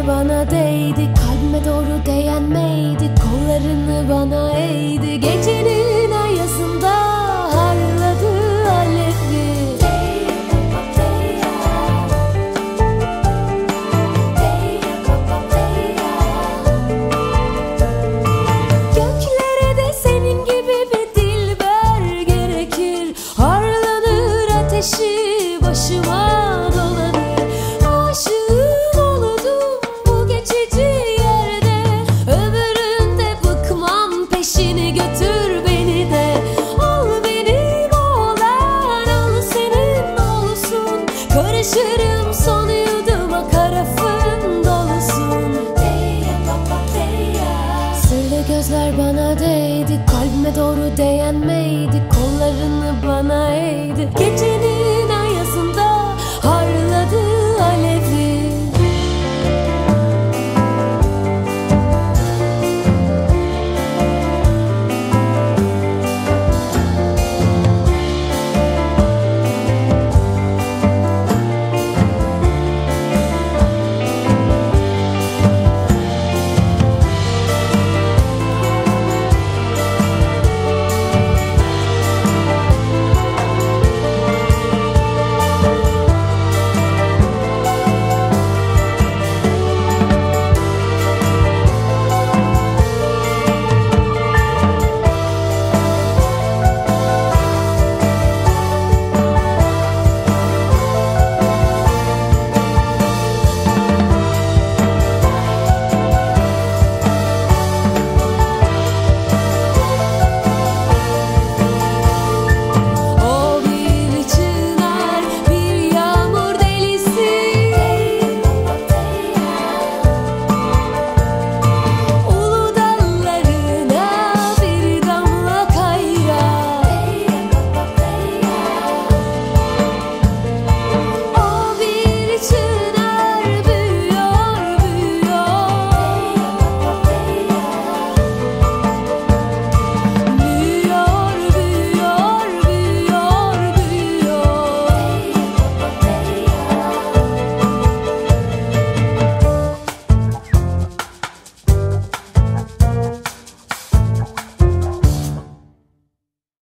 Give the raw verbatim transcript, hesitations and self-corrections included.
gözler bana değdi, kalbime doğru değen miydi? Kollarını bana eğdi, gecenin ayazında harladı alevi. Göklere de senin gibi bir dilber gerekir, harlanır ateşi başıma dolanır. Aşığım oldum bu geçici yerde, öbüründe bıkmam, peşini götür beni de. Al benim olan, al senin olsun, karışırım son yuduma, karafın dolusun. Sırlı gözler bana değdi, kalbime doğru değen miydi? Kollarını bana eğdi, gece